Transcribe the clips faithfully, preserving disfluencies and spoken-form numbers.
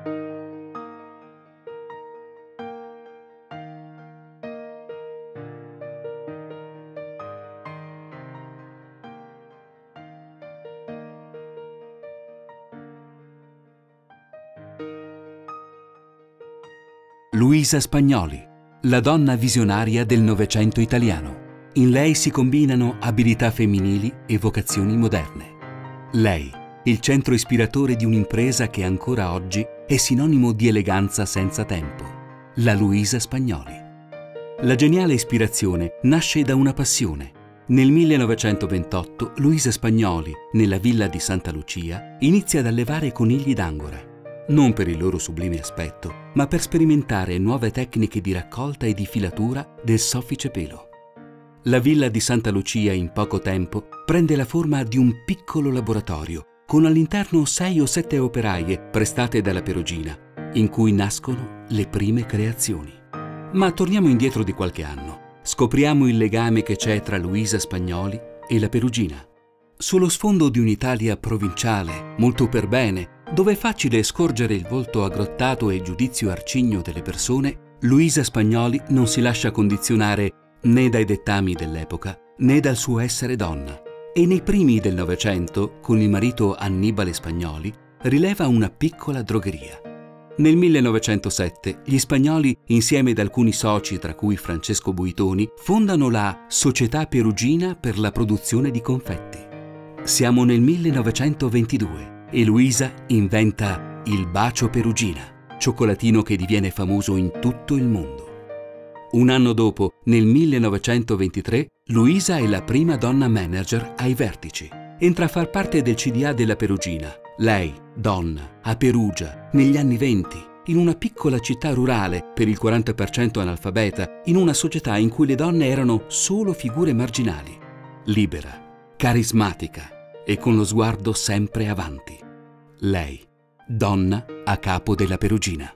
Luisa Spagnoli, la donna visionaria del Novecento italiano. In lei si combinano abilità femminili e vocazioni moderne. Lei, il centro ispiratore di un'impresa che ancora oggi è sinonimo di eleganza senza tempo. La Luisa Spagnoli. La geniale ispirazione nasce da una passione. Nel millenovecentoventotto Luisa Spagnoli, nella villa di Santa Lucia, inizia ad allevare conigli d'Angora. Non per il loro sublime aspetto, ma per sperimentare nuove tecniche di raccolta e di filatura del soffice pelo. La villa di Santa Lucia in poco tempo prende la forma di un piccolo laboratorio, con all'interno sei o sette operaie prestate dalla Perugina, in cui nascono le prime creazioni. Ma torniamo indietro di qualche anno. Scopriamo il legame che c'è tra Luisa Spagnoli e la Perugina. Sullo sfondo di un'Italia provinciale, molto per bene, dove è facile scorgere il volto aggrottato e il giudizio arcigno delle persone, Luisa Spagnoli non si lascia condizionare né dai dettami dell'epoca né dal suo essere donna. E nei primi del Novecento, con il marito Annibale Spagnoli, rileva una piccola drogheria. Nel millenovecentosette gli Spagnoli, insieme ad alcuni soci, tra cui Francesco Buitoni, fondano la Società Perugina per la produzione di confetti. Siamo nel millenovecentoventidue. E Luisa inventa il Bacio Perugina, cioccolatino che diviene famoso in tutto il mondo. Un anno dopo, nel millenovecentoventitré, Luisa è la prima donna manager ai vertici. Entra a far parte del C D A della Perugina. Lei, donna, a Perugia, negli anni venti, in una piccola città rurale, per il quaranta per cento analfabeta, in una società in cui le donne erano solo figure marginali. Libera, carismatica e con lo sguardo sempre avanti. Lei, donna a capo della Perugina.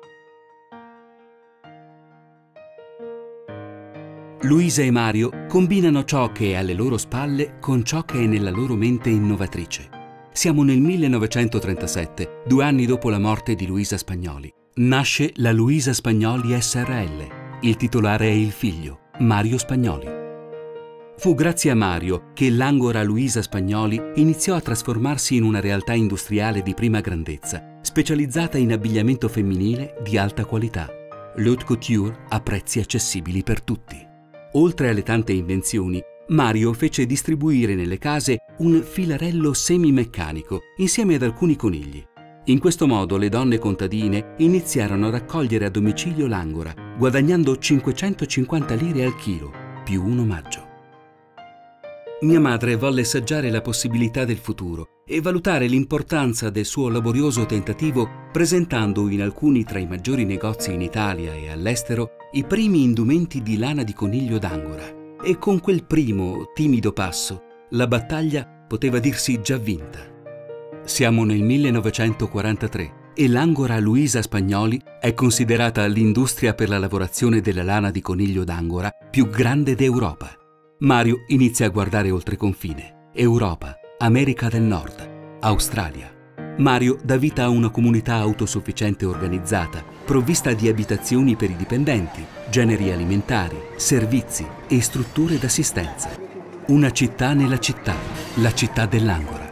Luisa e Mario combinano ciò che è alle loro spalle con ciò che è nella loro mente innovatrice. Siamo nel millenovecentotrentasette, due anni dopo la morte di Luisa Spagnoli. Nasce la Luisa Spagnoli S R L. Il titolare è il figlio, Mario Spagnoli. Fu grazie a Mario che l'Angora Luisa Spagnoli iniziò a trasformarsi in una realtà industriale di prima grandezza, specializzata in abbigliamento femminile di alta qualità. L'haute couture a prezzi accessibili per tutti. Oltre alle tante invenzioni, Mario fece distribuire nelle case un filarello semimeccanico insieme ad alcuni conigli. In questo modo le donne contadine iniziarono a raccogliere a domicilio l'Angora, guadagnando cinquecentocinquanta lire al chilo, più un omaggio. Mia madre volle assaggiare la possibilità del futuro e valutare l'importanza del suo laborioso tentativo presentando in alcuni tra i maggiori negozi in Italia e all'estero i primi indumenti di lana di coniglio d'Angora. E con quel primo, timido passo, la battaglia poteva dirsi già vinta. Siamo nel millenovecentoquarantatré e l'Angora Luisa Spagnoli è considerata l'industria per la lavorazione della lana di coniglio d'Angora più grande d'Europa. Mario inizia a guardare oltre confine. Europa, America del Nord, Australia. Mario dà vita a una comunità autosufficiente organizzata, provvista di abitazioni per i dipendenti, generi alimentari, servizi e strutture d'assistenza. Una città nella città, la città dell'Angora.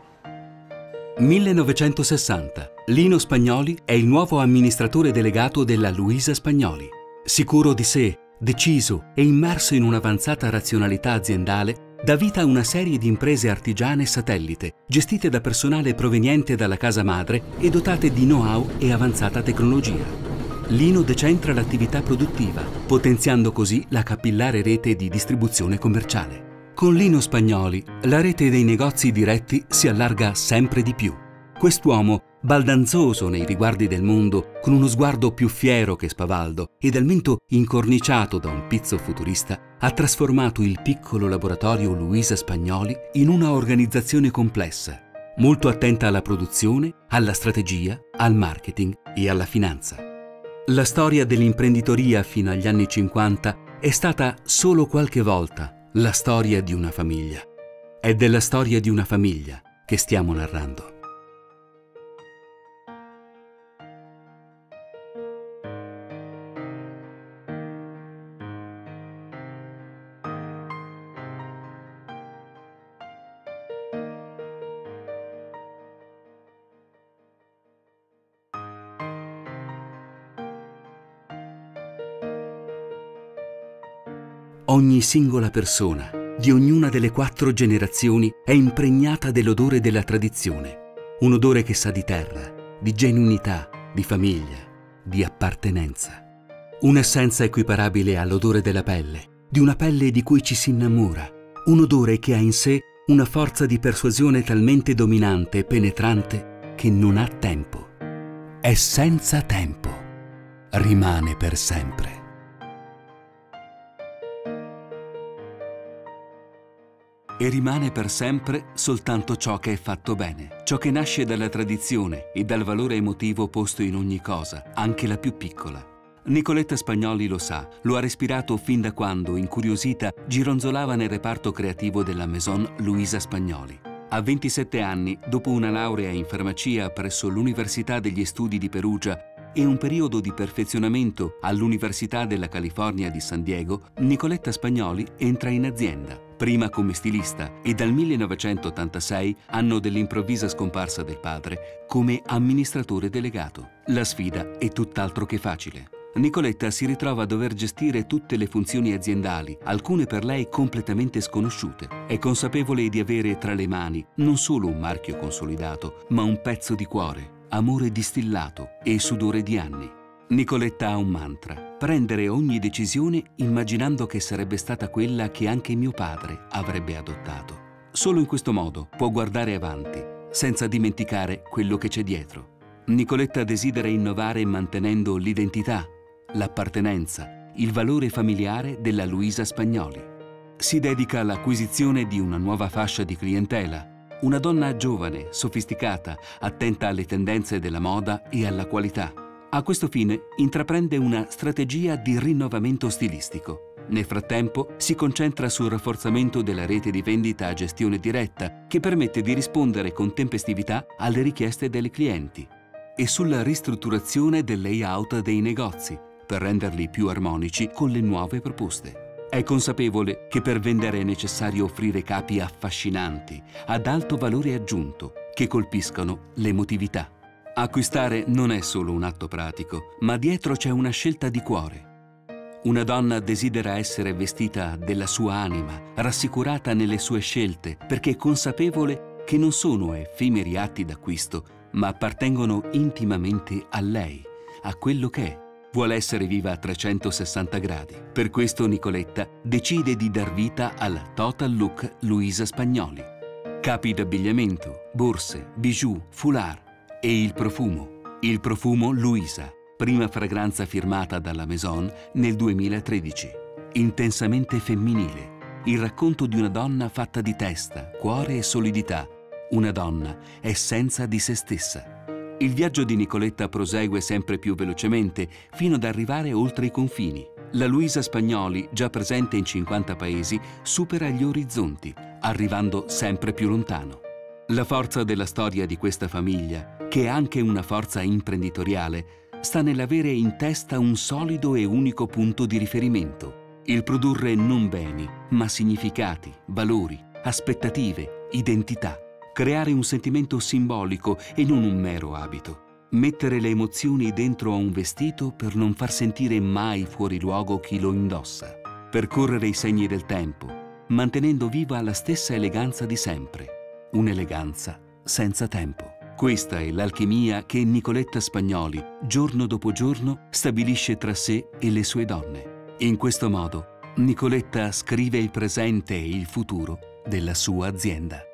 millenovecentosessanta. Lino Spagnoli è il nuovo amministratore delegato della Luisa Spagnoli. Sicuro di sé, deciso e immerso in un'avanzata razionalità aziendale, dà vita a una serie di imprese artigiane satellite, gestite da personale proveniente dalla casa madre e dotate di know-how e avanzata tecnologia. Lino decentra l'attività produttiva, potenziando così la capillare rete di distribuzione commerciale. Con Lino Spagnoli, la rete dei negozi diretti si allarga sempre di più. Quest'uomo, baldanzoso nei riguardi del mondo, con uno sguardo più fiero che spavaldo e dal mento incorniciato da un pizzo futurista, ha trasformato il piccolo laboratorio Luisa Spagnoli in una organizzazione complessa, molto attenta alla produzione, alla strategia, al marketing e alla finanza. La storia dell'imprenditoria fino agli anni cinquanta è stata solo qualche volta la storia di una famiglia. È della storia di una famiglia che stiamo narrando. Ogni singola persona di ognuna delle quattro generazioni è impregnata dell'odore della tradizione, un odore che sa di terra, di genuinità, di famiglia, di appartenenza. Un'essenza equiparabile all'odore della pelle, di una pelle di cui ci si innamora, un odore che ha in sé una forza di persuasione talmente dominante e penetrante che non ha tempo. È senza tempo, rimane per sempre. E rimane per sempre soltanto ciò che è fatto bene, ciò che nasce dalla tradizione e dal valore emotivo posto in ogni cosa, anche la più piccola. Nicoletta Spagnoli lo sa, lo ha respirato fin da quando, incuriosita, gironzolava nel reparto creativo della Maison Luisa Spagnoli. A ventisette anni, dopo una laurea in farmacia presso l'Università degli Studi di Perugia e un periodo di perfezionamento all'Università della California di San Diego, Nicoletta Spagnoli entra in azienda, prima come stilista e dal millenovecentottantasei, anno dell'improvvisa scomparsa del padre, come amministratore delegato. La sfida è tutt'altro che facile. Nicoletta si ritrova a dover gestire tutte le funzioni aziendali, alcune per lei completamente sconosciute. È consapevole di avere tra le mani non solo un marchio consolidato, ma un pezzo di cuore, amore distillato e sudore di anni. Nicoletta ha un mantra: prendere ogni decisione immaginando che sarebbe stata quella che anche mio padre avrebbe adottato. Solo in questo modo può guardare avanti, senza dimenticare quello che c'è dietro. Nicoletta desidera innovare mantenendo l'identità, l'appartenenza, il valore familiare della Luisa Spagnoli. Si dedica all'acquisizione di una nuova fascia di clientela, una donna giovane, sofisticata, attenta alle tendenze della moda e alla qualità. A questo fine intraprende una strategia di rinnovamento stilistico. Nel frattempo si concentra sul rafforzamento della rete di vendita a gestione diretta, che permette di rispondere con tempestività alle richieste delle clienti, e sulla ristrutturazione del layout dei negozi, per renderli più armonici con le nuove proposte. È consapevole che per vendere è necessario offrire capi affascinanti, ad alto valore aggiunto, che colpiscano l'emotività. Acquistare non è solo un atto pratico, ma dietro c'è una scelta di cuore. Una donna desidera essere vestita della sua anima, rassicurata nelle sue scelte, perché è consapevole che non sono effimeri atti d'acquisto, ma appartengono intimamente a lei, a quello che è. Vuole essere viva a trecentosessanta gradi. Per questo Nicoletta decide di dar vita al Total Look Luisa Spagnoli. Capi d'abbigliamento, borse, bijou, foulard e il profumo. Il profumo Luisa, prima fragranza firmata dalla Maison nel duemilatredici. Intensamente femminile. Il racconto di una donna fatta di testa, cuore e solidità. Una donna essenza di se stessa. Il viaggio di Nicoletta prosegue sempre più velocemente, fino ad arrivare oltre i confini. La Luisa Spagnoli, già presente in cinquanta paesi, supera gli orizzonti, arrivando sempre più lontano. La forza della storia di questa famiglia, che è anche una forza imprenditoriale, sta nell'avere in testa un solido e unico punto di riferimento: il produrre non beni, ma significati, valori, aspettative, identità. Creare un sentimento simbolico e non un mero abito. Mettere le emozioni dentro a un vestito per non far sentire mai fuori luogo chi lo indossa. Percorrere i segni del tempo, mantenendo viva la stessa eleganza di sempre. Un'eleganza senza tempo. Questa è l'alchimia che Nicoletta Spagnoli, giorno dopo giorno, stabilisce tra sé e le sue donne. In questo modo, Nicoletta scrive il presente e il futuro della sua azienda.